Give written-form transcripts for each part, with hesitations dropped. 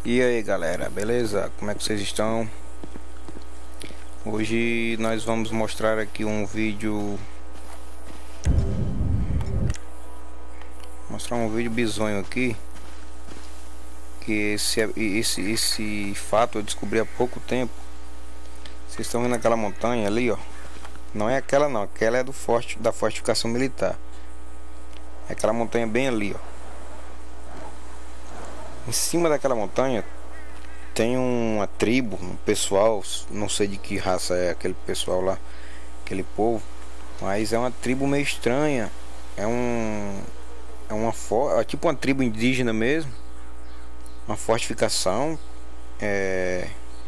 E aí galera, beleza? Como é que vocês estão? Hoje nós vamos mostrar aqui um vídeo. Mostrar um vídeo bizonho aqui. Que esse fato eu descobri há pouco tempo. Vocês estão vendo aquela montanha ali, ó? Não é aquela não, aquela é do da fortificação militar. É aquela montanha bem ali, ó. Em cima daquela montanha tem uma tribo, um pessoal, não sei de que raça é aquele pessoal lá, aquele povo, mas é uma tribo meio estranha. É tipo uma tribo indígena mesmo, uma fortificação. É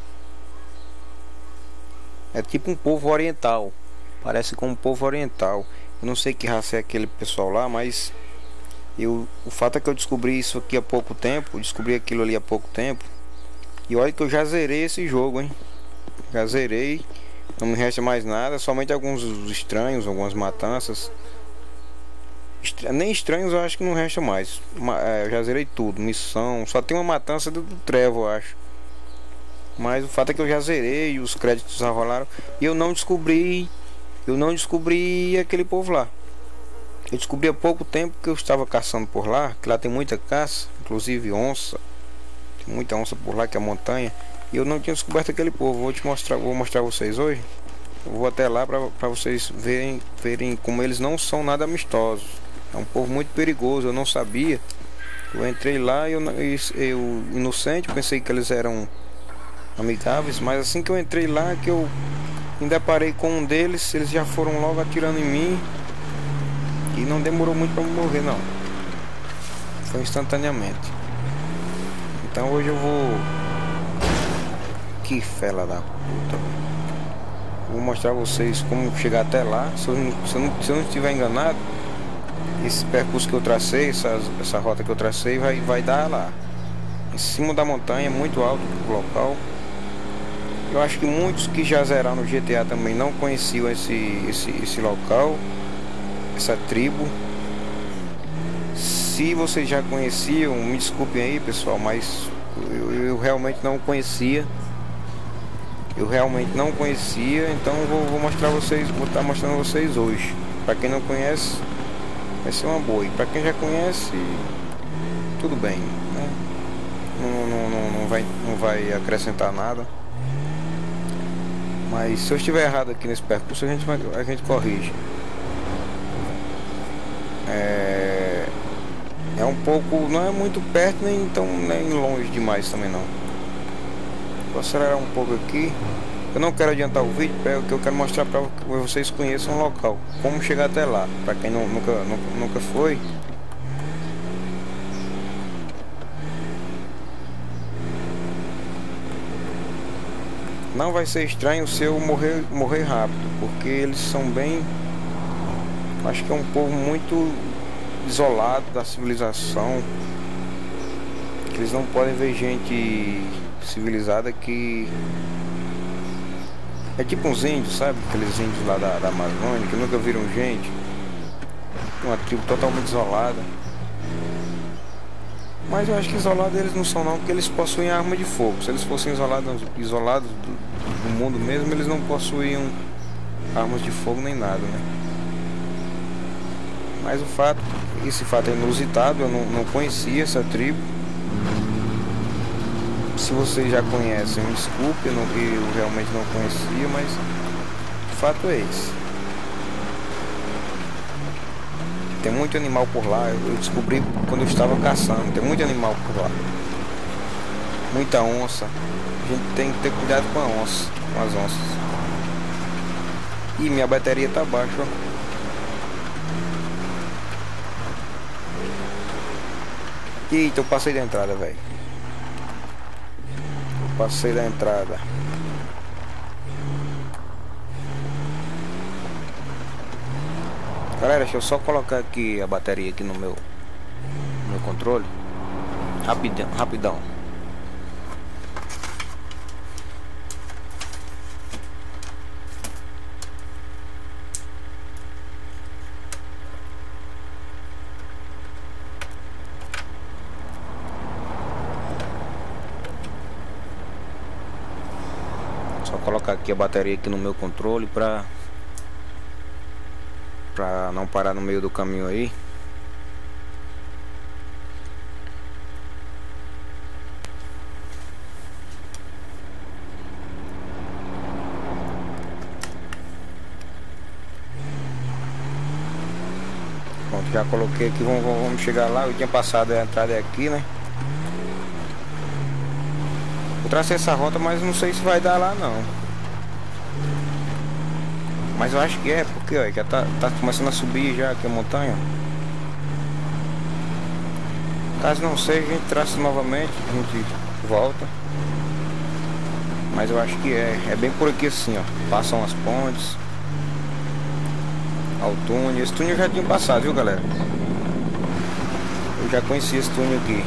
tipo um povo oriental, parece com um povo oriental. Eu não sei que raça é aquele pessoal lá, mas o fato é que eu descobri isso aqui há pouco tempo, descobri aquilo ali há pouco tempo. E olha que eu já zerei esse jogo, hein? Já zerei, não me resta mais nada, somente alguns estranhos, algumas matanças. Nem estranhos eu acho que não resta mais. Eu já zerei tudo, missão, só tem uma matança do Trevo, eu acho. Mas o fato é que eu já zerei, os créditos já rolaram e eu não descobri aquele povo lá. Eu descobri há pouco tempo que eu estava caçando por lá, que lá tem muita caça, inclusive onça. Tem muita onça por lá, que é a montanha. E eu não tinha descoberto aquele povo. Vou mostrar a vocês hoje. Eu vou até lá para vocês verem como eles não são nada amistosos. É um povo muito perigoso, eu não sabia. Eu entrei lá e eu inocente, pensei que eles eram amigáveis, mas assim que eu entrei lá, que eu me deparei com um deles, eles já foram logo atirando em mim. E não demorou muito para morrer não. Foi instantaneamente. Então hoje eu vou... Que fela da puta. Vou mostrar a vocês como chegar até lá. Se eu não estiver enganado, esse percurso que eu tracei, essa rota que eu tracei vai dar lá em cima da montanha, muito alto o local. Eu acho que muitos que já zeraram no GTA também não conheciam esse local, essa tribo. Se vocês já conheciam, me desculpem aí pessoal, mas eu realmente não conhecia. Então vou mostrar vocês, vou estar mostrando a vocês hoje. Para quem não conhece, vai ser uma boa. E para quem já conhece, tudo bem, né? Não vai acrescentar nada. Mas se eu estiver errado aqui nesse percurso, a gente corrige. É um pouco, não é muito perto nem longe demais também não. Vou acelerar um pouco aqui. Eu não quero adiantar o vídeo, porque eu quero mostrar para que vocês conheçam o local, como chegar até lá, para quem nunca foi. Não vai ser estranho se eu morrer rápido, porque eles são bem... Acho que é um povo muito isolado da civilização. Eles não podem ver gente civilizada que... É tipo uns índios, sabe? Aqueles índios lá da Amazônia que nunca viram gente. Uma tribo totalmente isolada. Mas eu acho que isolados eles não são não, porque eles possuem arma de fogo. Se eles fossem isolados do mundo mesmo, eles não possuíam armas de fogo nem nada, né? Mas esse fato é inusitado, eu não conhecia essa tribo. Se vocês já conhecem, me desculpe, eu realmente não conhecia, mas o fato é esse. Tem muito animal por lá, eu descobri quando eu estava caçando, tem muito animal por lá. Muita onça, a gente tem que ter cuidado com as onças. E minha bateria tá baixa, ó. Eita, eu passei da entrada, velho. Passei da entrada. Galera, deixa eu só colocar aqui a bateria aqui no meu controle. Rapidão. colocar aqui a bateria aqui no meu controle pra não parar no meio do caminho aí. Pronto, já coloquei aqui, vamos chegar lá. Eu tinha passado a entrada aqui, né? Eu tracei essa rota, mas não sei se vai dar lá não. Mas eu acho que é, porque ó, já tá começando a subir já aqui a montanha. Caso não seja, a gente traça novamente, a gente volta. Mas eu acho que é bem por aqui assim, ó. Passam as pontes. Ao túnel. Esse túnel eu já tinha passado, viu, galera? Eu já conheci esse túnel aqui.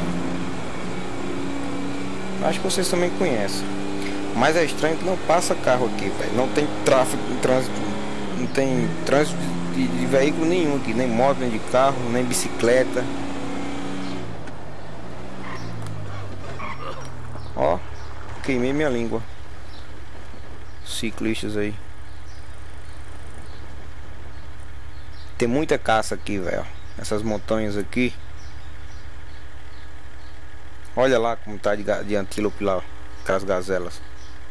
Acho que vocês também conhecem. Mas é estranho que não passa carro aqui, velho. Não tem tráfego, trânsito. Não tem trânsito de veículo nenhum aqui. Nem moto, nem de carro, nem bicicleta. Ó, queimei minha língua. Ciclistas aí. Tem muita caça aqui, velho. Essas montanhas aqui. Olha lá como tá de antílope lá, aquelas gazelas.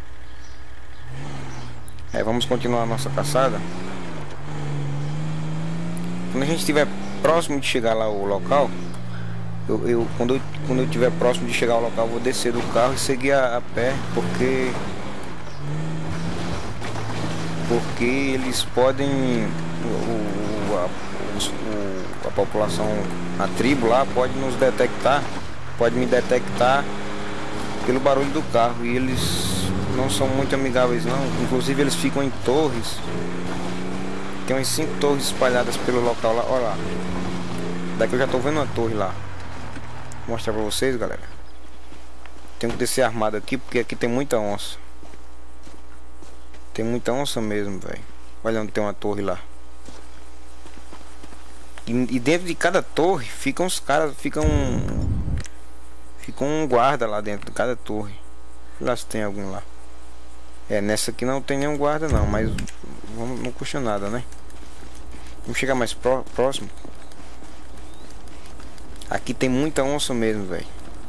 Vamos continuar a nossa caçada. Quando a gente estiver próximo de chegar lá ao local, quando eu estiver próximo de chegar ao local, eu vou descer do carro e seguir a pé, porque eles podem, a população, a tribo lá pode nos detectar, pode me detectar pelo barulho do carro, e eles não são muito amigáveis não. Inclusive eles ficam em torres. Tem umas 5 torres espalhadas pelo local lá. Olha lá, daqui eu já tô vendo uma torre lá. Vou mostrar pra vocês, galera. Tenho que descer armado aqui, porque aqui tem muita onça. Tem muita onça mesmo, velho. Olha onde tem uma torre lá. E dentro de cada torre ficam os caras, fica um guarda lá dentro de cada torre. Lá se tem algum lá. Nessa aqui não tem nenhum guarda não, mas não custa nada, né? Vamos chegar mais próximo. Aqui tem muita onça mesmo, velho.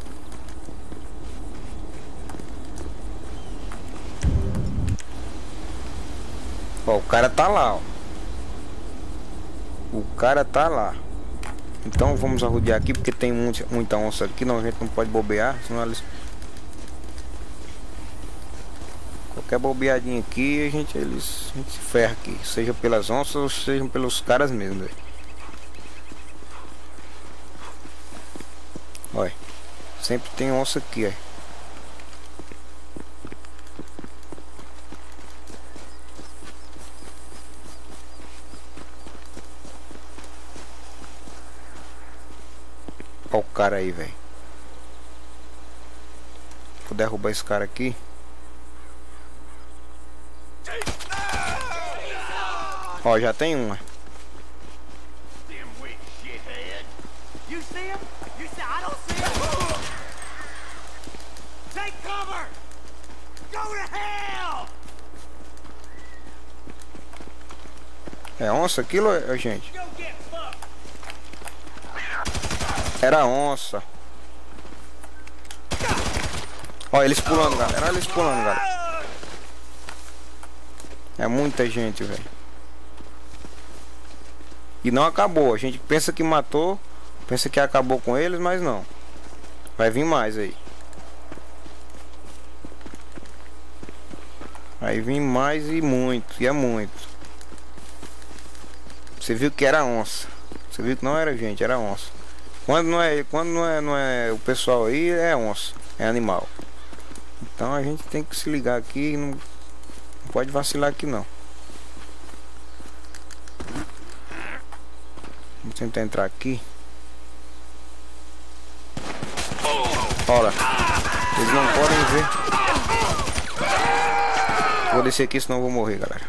Ó, o cara tá lá, ó. O cara tá lá. Então vamos arrodear aqui, porque tem muita onça aqui. Não, a gente não pode bobear, senão eles... Qualquer bobeadinha aqui, a gente se ferra aqui. Seja pelas onças ou seja pelos caras mesmo, velho. Olha, sempre tem onça aqui, ó. Olha o cara aí, velho. Vou derrubar esse cara aqui. Ó, já tem uma. É onça aquilo, gente? Era onça. Ó, eles pulando, galera. Olha eles pulando, galera. É muita gente, velho. E não acabou. A gente pensa que matou, pensa que acabou com eles, mas não. Vai vir mais aí. Vai vir mais e muito. E é muito. Você viu que era onça. Você viu que não era gente, era onça. Quando não é o pessoal aí, é onça, é animal. Então a gente tem que se ligar aqui, não pode vacilar aqui não. Vamos tentar entrar aqui. Olha, eles não podem ver. Vou descer aqui, senão eu vou morrer, galera.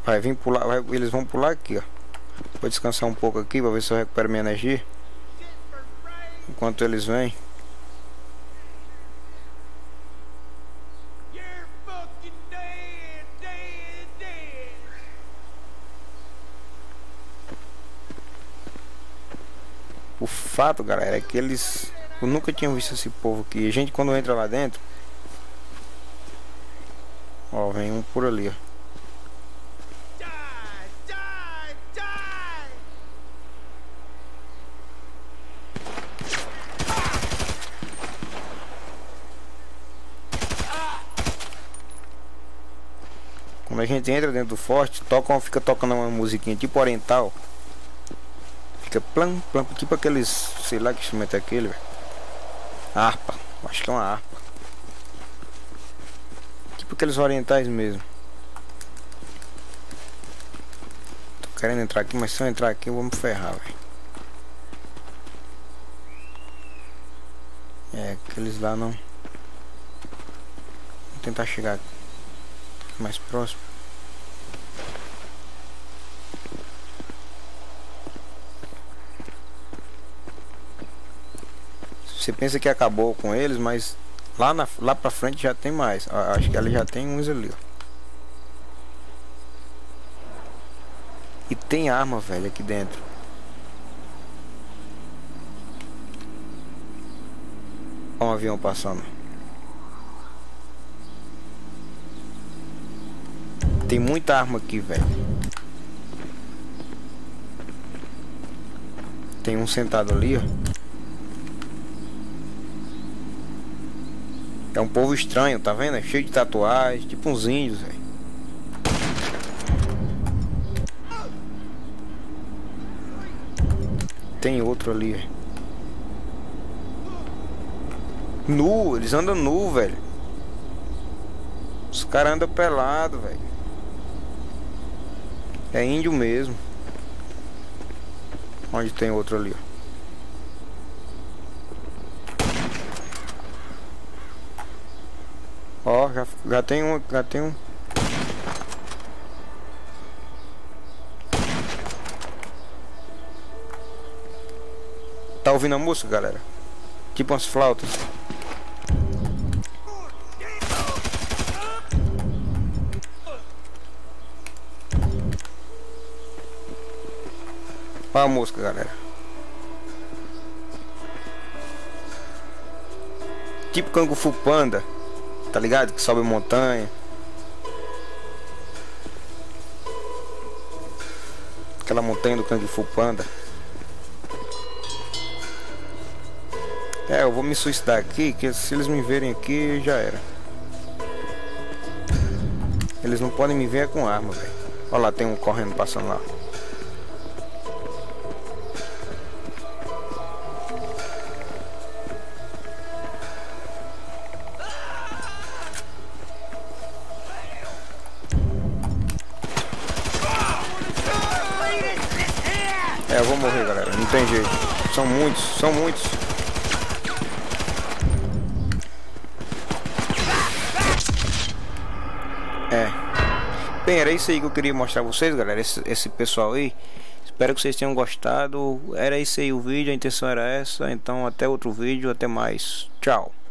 Vai vir pular, eles vão pular aqui, ó. Vou descansar um pouco aqui pra ver se eu recupero minha energia. Enquanto eles vêm. O fato, galera, é que eles... Eu nunca tinha visto esse povo aqui. A gente, quando entra lá dentro... Ó, vem um por ali, ó. Quando a gente entra dentro do forte, fica tocando uma musiquinha tipo oriental. Fica plan, plan, tipo aqueles, sei lá que instrumento é aquele, velho. Harpa, acho que é uma harpa. Tipo aqueles orientais mesmo. Tô querendo entrar aqui, mas se eu entrar aqui eu vou me ferrar, velho. É, aqueles lá não. Vou tentar chegar mais próximo. Você pensa que acabou com eles, mas lá pra frente já tem mais. Acho que ali já tem uns ali, ó. E tem arma, velho, aqui dentro. Olha um avião passando. Tem muita arma aqui, velho. Tem um sentado ali, ó. É um povo estranho, tá vendo? É cheio de tatuagens, tipo uns índios, velho. Tem outro ali, velho. Nu, eles andam nu, velho. Os caras andam pelado, velho. É índio mesmo. Onde tem outro ali, ó. Ó, já tem um. Tá ouvindo a música, galera? Tipo umas flautas. Olha a música, galera. Tipo Kung Fu Panda. Tá ligado? Que sobe montanha. Aquela montanha do Kung Fu Panda. É, eu vou me suicidar aqui, que se eles me verem aqui, já era. Eles não podem me ver com arma, velho. Olha lá, tem um correndo passando lá. É, eu vou morrer, galera, não tem jeito. São muitos, são muitos. É. Bem, era isso aí que eu queria mostrar a vocês, galera. Esse pessoal aí. Espero que vocês tenham gostado. Era isso aí o vídeo, a intenção era essa. Então até outro vídeo, até mais. Tchau.